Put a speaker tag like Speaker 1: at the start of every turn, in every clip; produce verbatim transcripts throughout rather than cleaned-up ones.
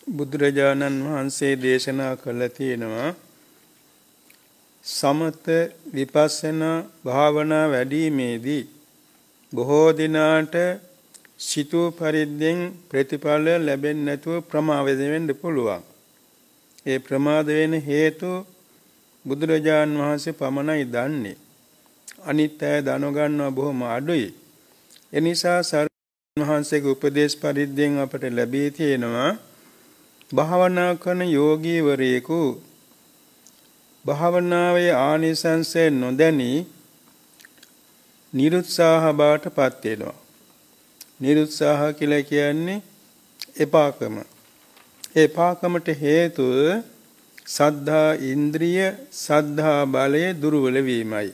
Speaker 1: බුදුරජාණන් වහන්සේ දේශනා කළ තියෙනවා සමත විපස්සනා භාවනා වැඩිීමේදී බොහෝ දිනාට සිතූ පරිද්දෙන් ප්‍රතිඵල ලැබෙන්නේ නැතුව ප්‍රමාද වෙන්න පුළුවන්. ඒ ප්‍රමාද වෙන හේතු බුදුරජාණන් වහන්සේ පමණයි දන්නේ. අනිත් අය දැනගන්නවා බොහොම අඩුයි. ඒ නිසා සාරිපුත්ත වහන්සේගේ උපදේශ පරිද්දෙන් අපට ලැබී තියෙනවා භාවනා කරන යෝගීවරයෙකු භාවනාවේ ආනිසංසය නොදැනී නිරුත්සාහ බවට පත් වෙනවා. නිරුත්සාහ කියලා කියන්නේ එපාකම. එපාකමට හේතුව සද්ධා ඉන්ද්‍රිය සද්ධා බලය දුර්වල වීමයි.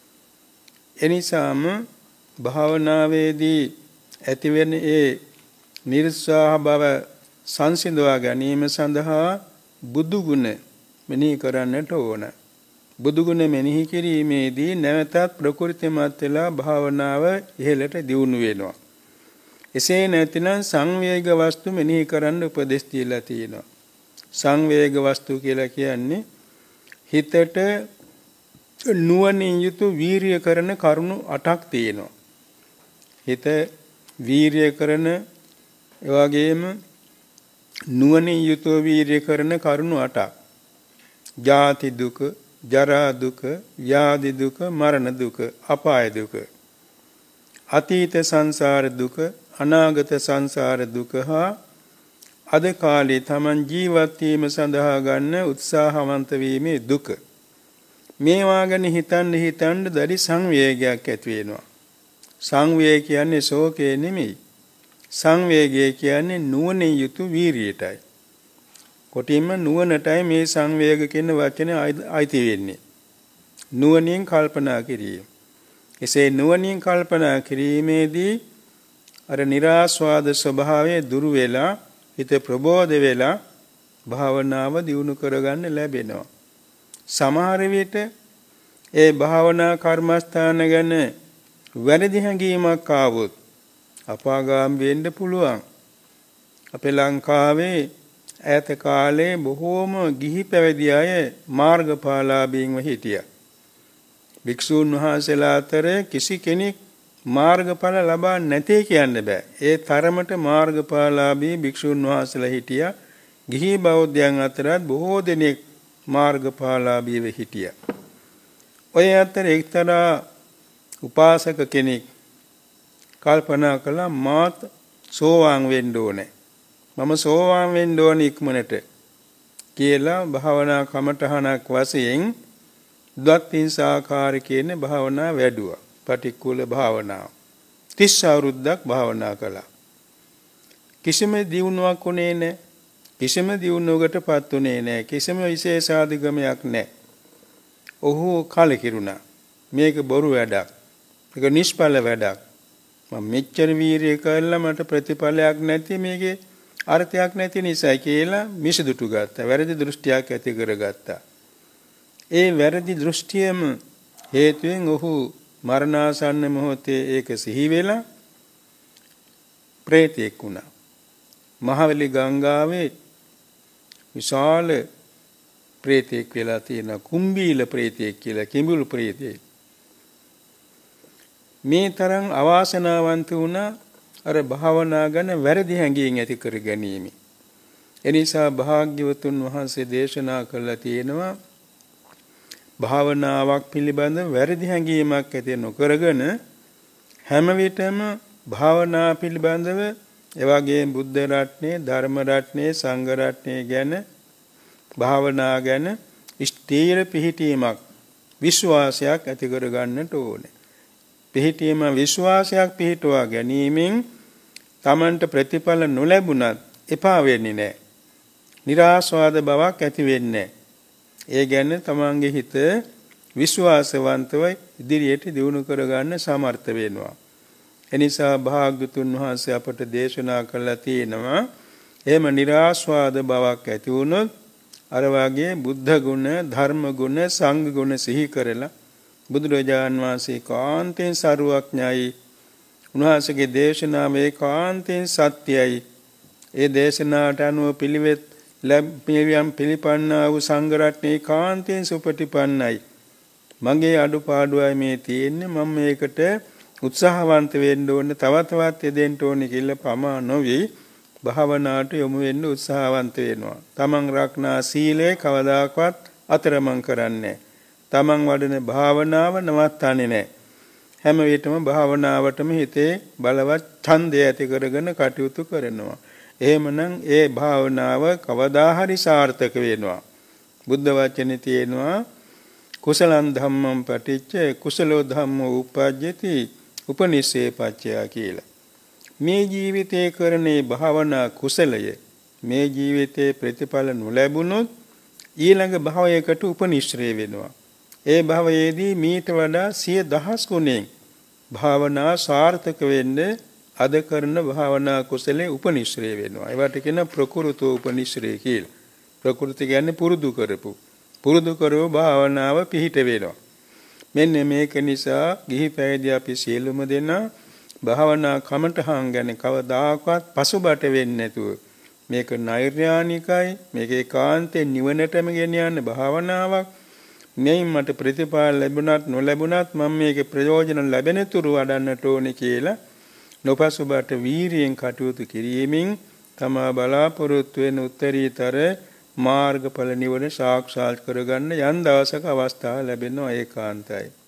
Speaker 1: එනිසාම භාවනාවේදී ඇතිවෙන ඒ නිරුත්සාහ බව සංසිඳවා ගැනීම සඳහා බුදු ගුණ මෙනෙහි කරන්නට ඕන. බුදු ගුණ මෙනෙහි කිරීමේදී නැවතත් ප්‍රකෘතිමත් වෙලා භාවනාව ඉහළට දියුණු වෙනවා. එසේ නැතිනම් සංවේග වස්තු මෙනෙහි කරන්න උපදෙස් දීලා තියෙනවා. සංවේග වස්තු කියලා කියන්නේ හිතට නුවණින් යුතු වීරිය කරන කරුණු අටක් තියෙනවා. හිත වීරිය කරන ඒ වගේම නුවණින් යුතු වීරිය කරන කරුණු අටක්. ජාති දුක, ජරා දුක, ව්‍යාධි දුක, මරණ දුක, අපාය දුක. අතීත සංසාර දුක, අනාගත සංසාර දුක හා අද කාලේ Taman ජීවත් වීම සඳහා ගන්න උත්සාහවන්ත වීමේ දුක. මේවා ගැන හිතන්න හිතන්න දැඩි සංවේගයක් ඇති වෙනවා. සංවේගය කියන්නේ ශෝකේ නෙමෙයි. සංවේගය කියන්නේ නුවණින් යුතු වීරියටයි. කොටින්ම නුවණටයි මේ සංවේග කියන වචනේ අයිති වෙන්නේ. නුවණින් කල්පනා කිරීම. එසේ නුවණින් කල්පනා කිරීමේදී අර નિરાස්වාද ස්වභාවය දුරු වෙලා හිත ප්‍රබෝධ වෙලා භාවනාව දියුණු කරගන්න ලැබෙනවා. සමහර විට ඒ භාවනා කර්මස්ථාන ගැන වැරදි හැඟීමක් ආවොත් අපාගාමී වෙන්න පුළුවන්. අපේ ලංකාවේ ඈත කාලේ බොහෝම ගිහි පැවිදි අය මාර්ගඵලලාභීන්ව හිටියා. භික්ෂූන් වහන්සේලා අතර කිසි කෙනෙක් මාර්ගඵල ලබා නැtei කියන්න බෑ. ඒ තරමට මාර්ගඵලලාභී භික්ෂූන් වහන්සේලා හිටියා. ගිහි බෞද්ධයන් අතරත් බොහෝ දෙනෙක් මාර්ගඵලලාභීව හිටියා. ඔය අතර එක්තරා උපාසක කෙනෙක් කල්පනා කළා මාත් සෝවාන් වෙන්න ඕනේ. මම සෝවාන් වෙන්න ඕනේ ඉක්මනට කියලා භාවනා කමඨහනක් වශයෙන් ද්වත්තිංසාකාර කියන භාවනා වැඩුවා. පටික්කුල භාවනාව. තිස් අවුරුද්දක් භාවනා කළා. කිසිම දියුණුවක් උනේ නැහැ. කිසිම දියුණුවකටපත් උනේ නැහැ. කිසිම විශේෂාධිගමයක් නැහැ. ඔහු කලකිරුණා. මේක බොරු වැඩක්. මේක නිෂ්ඵල වැඩක්. මම මෙච්චර වීරිය කළා මට ප්‍රතිඵලයක් නැති මේකේ අර්ථයක් නැති නිසා කියලා මිසදුටු ගත්තා. වැරදි දෘෂ්ටියක් ඇති කරගත්තා. ඒ වැරදි දෘෂ්ටියම හේතුවෙන් ඔහු මරණාසන්න මොහොතේ ඒක සිහි වෙලා ප්‍රේතෙක් වුණා. මහවැලි ගංගාවේ විශාල ප්‍රේතෙක් වෙලා තියෙන කුම්බීල ප්‍රේතෙක් කියලා කිඹුල් ප්‍රේතෙක්. මේ තරම් අවාසනාවන්ත වුණා අර භාවනා ගැන වැරදි හැඟීම් ඇති කර ගැනීම. එනිසා භාග්‍යවතුන් වහන්සේ දේශනා කළා තියෙනවා භාවනාවක් පිළිබඳ වැරදි හැඟීමක් ඇති නොකරගෙන හැම විටම භාවනා පිළිබඳව එවැගේ බුද්ධ රත්නේ, ධර්ම රත්නේ, සංඝ රත්නේ ගැන භාවනා ගැන ස්ථීර පිහිටීමක් විශ්වාසයක් ඇති කර ගන්නට ඕනේ. පිහිටීම විශ්වාසයක් පිහිටුවා ගැනීමෙන් තමන්ට ප්‍රතිඵල නොලැබුණත් එපා වෙන්නේ නැහැ. નિરાස්වාද බවක් ඇති වෙන්නේ නැහැ. ඒ ගැන තමන්ගේ හිත විශ්වාසවන්තව ඉදිරියට දියුණු කරගන්න සමර්ථ වෙනවා. එනිසා භාග්‍යතුන් වහන්සේ අපට දේශනා කළා තියෙනවා එහෙම નિરાස්වාද බවක් ඇති වුණොත් අර වාගේ බුද්ධ ගුණ, ධර්ම ගුණ, සංඝ ගුණ සිහි කරලා බුදුරජාන් වහන්සේ කාන්තෙන් සරුවඥයි. උන්වහන්සේගේ දේශනාවේ කාන්තෙන් සත්‍යයි. ඒ දේශනාවට අනුව පිළිවෙත් ලැබියම් පිළිපන්නා වූ සංඝ රත්නයේ කාන්තෙන් සුපටිපන්නයි. මගේ අඩුපාඩුවයි මේ තියෙන්නේ. මම මේකට උත්සාහවන්ත වෙන්න ඕනේ, තව තවත් යෙදෙන්න ඕනේ කියලා පමා නොවි භාවනාවට යොමු වෙන්න උත්සාහවන්ත වෙනවා. තමන් රක්නා සීලය කවදාකවත් අතරමං කරන්නේ නැහැ. තමන් වඩන භාවනාව නවත්තන්නේ නැහැ. හැම විටම භාවනාවටම හිතේ බලවත් ඡන්දය ඇති කරගෙන කටයුතු කරනවා. එහෙමනම් ඒ භාවනාව කවදා හරි සාර්ථක වෙනවා. බුද්ධ වචනේ තියෙනවා කුසලං ධම්මං පටිච්ච කුසලෝ ධම්මෝ උපජ්ජති උපනිස්සේ පච්චය කියලා. මේ ජීවිතයේ කරනේ භාවනා කුසලය මේ ජීවිතයේ ප්‍රතිඵල නොලැබුණොත් ඊළඟ භවයකට උපනිශ්‍රේ වෙනවා. ඒ භවයේදී මීට වඩා සිය දහස් ගුණෙන් භාවනා සාර්ථක වෙන්නේ අද කරන භාවනා කුසලයේ උපනිශ්‍රේ වෙනවා. ඒවට කියන ප්‍රකෘතෝ උපනිශ්‍රේ කියලා. ප්‍රකෘති කියන්නේ පුරුදු කරපු. පුරුදු කරව භාවනාව පිහිට වෙනවා. මෙන්න මේක නිසා ගිහි පැවිදි අපි සියලුම දෙනා භාවනා කමඨහං ගැන කවදාකවත් පසුබට වෙන්නේ නැතුව මේක නෛර්යානිකයි, මේක ඒකාන්තයෙන් නිවනටම ගෙන යන භාවනාවක්. මෙයින් මට ප්‍රතිඵල ලැබුණත් නොලැබුණත් මම මේකේ ප්‍රයෝජන ලැබෙන තුරු වඩන්නට ඕනේ කියලා නොපසුබට වීරියෙන් කටයුතු කිරීමෙන් තමා බලාපොරොත්තු වෙන උත්තරීතර මාර්ගඵල නිවන සාක්ෂාත් කරගන්න යම් දවසක අවස්ථාව ලැබෙනවා ඒකාන්තයි.